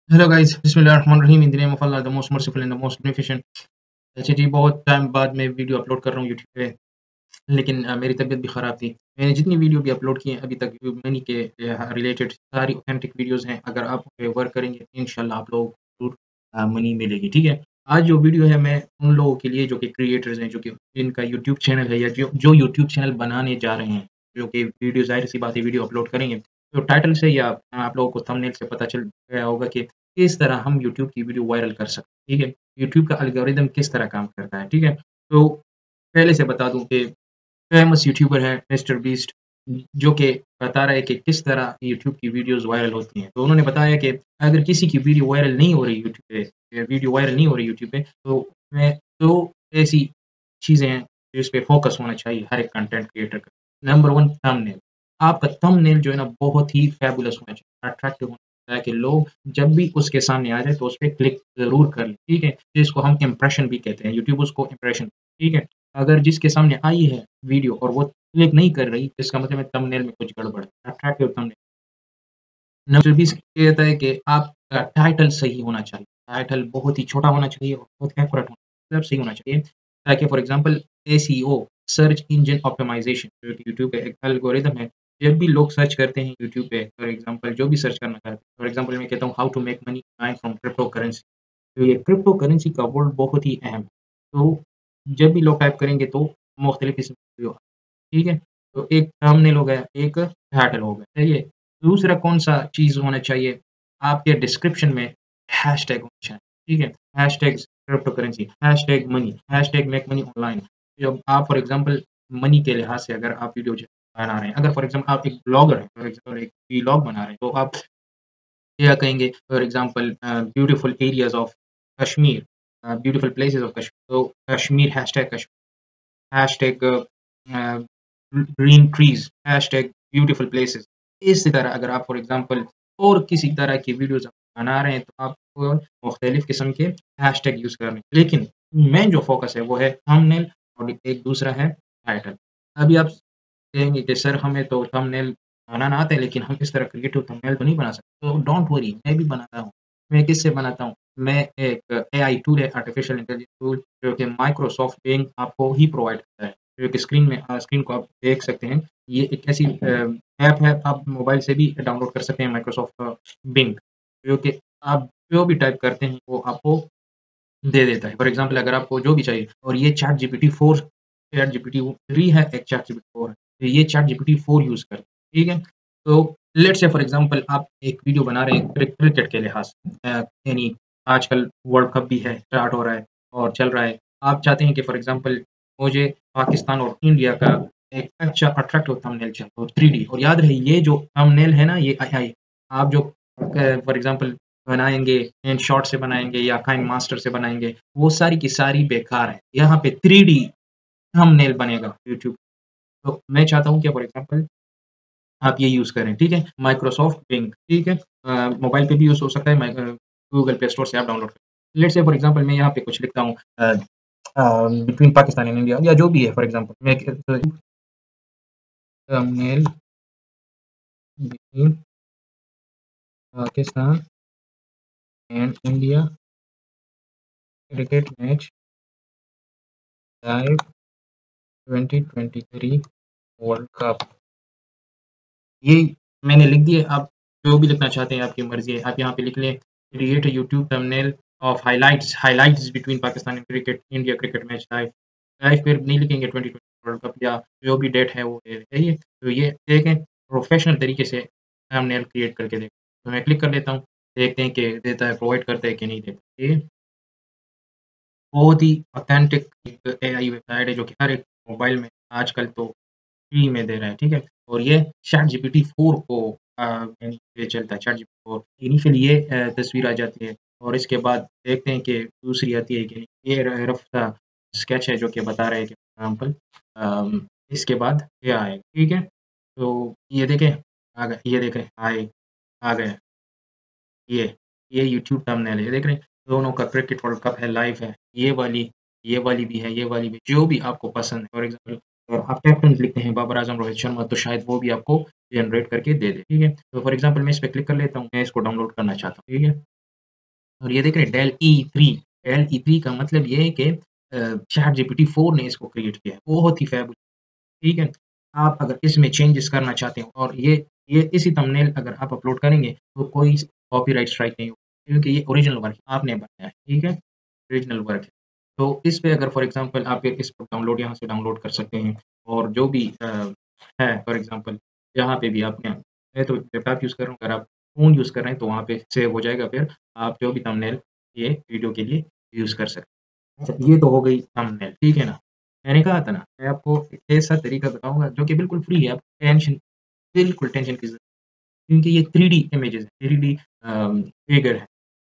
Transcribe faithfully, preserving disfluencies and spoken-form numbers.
Hello guys, बिस्मिल्लाहिर्रहमानिर्रहीम। In the name of Allah, the most merciful and the most beneficent. अच्छा जी, बहुत time बाद मैं वीडियो अपलोड कर रहा हूँ यूट्यूब पे, लेकिन अ, मेरी तबीयत भी ख़राब थी। मैंने जितनी वीडियो भी अपलोड की हैं अभी तक मनी के अ, रिलेटेड सारी ऑथेंटिक वीडियोज़ हैं। अगर आप उन पे वर्क करेंगे इंशाल्लाह आप लोगों को ज़रूर अ, मनी मिलेगी, ठीक है? आज जो वीडियो है मैं उन लोगों के लिए जो कि क्रिएटर्स हैं, जो कि जिनका यूट्यूब चैनल है या जो जो यूट्यूब चैनल बनाने जा रहे हैं, जो कि वीडियो ज़ाहिर-सी बात है वीडियो अपलोड करेंगे। तो टाइटल से या आप लोगों को थंबनेल से पता चल गया होगा कि किस तरह हम यूट्यूब की वीडियो वायरल कर सकते हैं, ठीक है? यूट्यूब का एल्गोरिदम किस तरह काम करता है, ठीक है? तो पहले से बता दूँ कि फेमस यूट्यूबर है मिस्टर बीस्ट, जो कि बता रहा है कि किस तरह यूट्यूब की वीडियोज़ वायरल होती हैं। तो उन्होंने बताया कि अगर किसी की वीडियो वायरल नहीं हो रही यूट्यूब पे, वीडियो वायरल नहीं हो रही यूट्यूब पे, तो मैं दो ऐसी चीज़ें हैं जिस पे फ़ोकस होना चाहिए हर एक कंटेंट क्रिएटर का। Number one, thumbnail. आपका थंबनेल जो है ना बहुत ही फैबुलस होना चाहिए, अट्रैक्टिव होना चाहिए ताकि लोग जब भी उसके सामने आ जाए तो उस पे क्लिक ज़रूर कर लें, ठीक है? जिसको हम इम्प्रेशन भी कहते हैं, यूट्यूब उसको इम्प्रेशन, ठीक है? अगर जिसके सामने आई है वीडियो और वो क्लिक नहीं कर रही, इसका मतलब है थंबनेल में कुछ गड़बड़ है, अट्रैक्टिव थंबनेल। नंबर बीस ये कहता है कि आपका टाइटल सही होना चाहिए। टाइटल बहुत ही छोटा होना चाहिए और बहुत एक्यूरेट होना चाहिए, मतलब सही होना चाहिए। ताकि for example SEO, search engine optimisation, जो कि यूट्यूब का एक एल्गोरिदम है। जब भी लोग सर्च करते हैं यूट्यूब पे फॉर एग्ज़ाम्पल जो भी सर्च करना चाहते हैं, फॉर एग्ज़ाम्पल मैं कहता हूँ how to make money earn from crypto currency. तो ये क्रिप्टो करेंसी का वर्ड बहुत ही अहम है। तो जब भी लोग टाइप करेंगे तो मुख्तलिफ किस्म की वीडियो, ठीक है? तो एक थंबनेल हो गया, एक टाइटल हो गया, सही है? दूसरा कौन-सा चीज़ होना चाहिए? आपके डिस्क्रिप्शन में हैशटैग होना चाहिए, ठीक है? Hashtags crypto currency, hashtag money, hashtag make money online. जब आप फॉर एग्ज़ाम्पल मनी के लिहाज से अगर आप वीडियो ज बना रहे हैं, अगर फॉर एग्ज़ाम्पल आप एक ब्लॉगर हैं, फॉर एग्ज़ाम्पल एक व्लॉग बना रहे हैं, तो आप क्या कहेंगे? For example uh, beautiful areas of Kashmir, uh, beautiful places of Kashmir, तो Kashmir hashtag Kashmir, hashtag uh, green trees, hashtag beautiful places. इसी तरह अगर आप फॉर एग्ज़ाम्पल और किसी तरह की वीडियोज़ आप बना रहे हैं, तो आपको मुख्तलिफ किस्म के हैशटैग यूज़ करने हैं। लेकिन मेन जो फ़ोकस है वो है थंबनेल और एक दूसरा है टाइटल। अभी आप कहेंगे कि सर हमें तो थंबनेल बनाना आता है लेकिन हम इस तरह क्रिएटिव थंबनेल तो नहीं बना सकते। तो डोंट वरी, मैं भी बनाता हूँ। मैं किससे बनाता हूँ? मैं एक एआई टूल है, आर्टिफिशियल इंटेलिजेंस टूल, जो कि माइक्रोसॉफ्ट बिंग आपको ही प्रोवाइड करता है। जो कि स्क्रीन में अ, स्क्रीन को आप देख सकते हैं। ये एक ऐसी अ, ऐप है, आप मोबाइल से भी डाउनलोड कर सकते हैं माइक्रोसॉफ्ट अ, बिंग, जो कि आप जो भी टाइप करते हैं वो आपको दे देता है। फॉर एग्ज़ाम्पल अगर आपको जो भी चाहिए, और ये ChatGPT four, ChatGPT three है, एक चैट जीपीटी फोर है। तो ये चैट जीपीटी फोर यूज़ करता है, ठीक है? तो लेट्स से फॉर एग्ज़ाम्पल आप एक वीडियो बना रहे हैं क्रिक क्रिकेट के लिहाज से, अ, यानी आजकल वर्ल्ड कप भी है, स्टार्ट हो रहा है और चल रहा है। आप चाहते हैं कि फॉर एग्ज़ाम्पल मुझे पाकिस्तान और इंडिया का एक अच्छा अट्रैक्टिव थंबनेल चाहिए और थ्री डी, और याद रहे ये जो थंबनेल है ना ये एआई, आप जो अ, फॉर एग्ज़ाम्पल बनाएँगे, इनशॉट से बनाएँगे या काइन मास्टर से बनाएँगे, वो सारी की सारी बेकार है। यहाँ पे थ्री डी थंबनेल बनेगा यूट्यूब। तो मैं चाहता हूँ कि फॉर एग्ज़ाम्पल आप ये यूज़ करें, ठीक है? माइक्रोसॉफ्ट बिंग, ठीक है? अ, मोबाइल पे भी यूज़ हो सकता है, मैं अ, गूगल प्ले स्टोर से आप डाउनलोड करें। लेट्स से फॉर एग्ज़ाम्पल मैं यहाँ पे कुछ लिखता हूँ अ अ, बिटवीन पाकिस्तान एंड इंडिया या जो भी है फॉर एग्ज़ाम्पल मैं क thumbnail between Pakistan and India cricket match live twenty twenty three world cup. ये मैंने लिख दिए, आप जो भी लिखना चाहते हैं आपकी मर्ज़ी है। आप यहाँ पे लिख लें create a YouTube thumbnail of highlights highlights between Pakistan and cricket India cricket match live. Live फिर नहीं लिखेंगे ट्वेंटी ट्वेंटी वर्ल्ड कप या जो भी डेट है वो दे दें, सही है? तो ये देखें प्रोफेशनल तरीके से थंबनेल क्रिएट करके देखें। तो मैं क्लिक कर लेता हूँ, देखते हैं कि देता है, प्रोवाइड करता है कि नहीं देता। ठीक है? बहुत ही ऑथेंटिक एक एआई वेबसाइट है जो कि हर एक मोबाइल में आजकल तो फ्री में दे रहा है, ठीक है? और ये चैट जीपीटी फोर को अ, यानी ये चलता है चैट जीपीटी फोर। इनिशियली ये अ, तस्वीर आ जाती है और इसके बाद देखते हैं कि दूसरी आती है कि नहीं। ये र रफ सा स्केच है जो कि बता रहा है कि एग्ज़ाम्पल अम, इसके बाद ये आएगा, ठीक है? तो ये देखें, आ गया, ये देखें आए आ गया। ये, ये यूट्यूब थंबनेल है, ये देख रहे हैं? दोनों का क्रिकेट वर्ल्ड कप है, लाइव है। ये वाली, ये वाली भी है, ये वाली भी, जो भी आपको पसंद है। फॉर एग्ज़ाम्पल अ, आप कैप्टन्स लिखते हैं बाबर आज़म, रोहित शर्मा, तो शायद वो भी आपको जनरेट करके दे दे, ठीक है? तो फॉर एग्ज़ाम्पल मैं इस पे क्लिक कर लेता हूँ, मैं इसको डाउनलोड करना चाहता हूँ, ठीक है? और ये देख रहे हैं DALL E three, DALL E three का मतलब ये है कि अ, चैट जीपीटी फोर ने इसको क्रिएट किया है, बहुत ही फैबुलस, ठीक है? आप अगर इसमें चेंजेस करना चाहते हो और ये ये इसी थंबनेल अगर आप अपलोड करेंगे, तो कोई कॉपीराइट स्ट्राइक नहीं होगी क्योंकि ये ओरिजिनल वर्क आपने बनाया है, ठीक है? ओरिजिनल वर्क है। तो इस पे अगर फॉर एग्ज़ाम्पल आप ये इसको डाउनलोड यहाँ से डाउनलोड कर सकते हैं और जो भी अ, है फॉर एग्ज़ाम्पल यहाँ पे भी आपने मैं तो लैपटॉप यूज़ कर रहा हूँ, अगर आप फ़ोन यूज़ कर रहे हैं तो वहाँ पे सेव हो जाएगा फिर आप जो भी थंबनेल ये वीडियो के लिए यूज़ कर सकते हैं। अच्छा ये तो हो गई थंबनेल, ठीक है ना? मैंने कहा था ना, मैं आपको एक ऐसा तरीका बताऊँगा जो कि बिल्कुल फ्री है, आप टेंशन बिल्कुल टेंशन की ज़रूरत क्योंकि ये थ्री डी इमेजेस है, थ्री डी अ, फिगर है।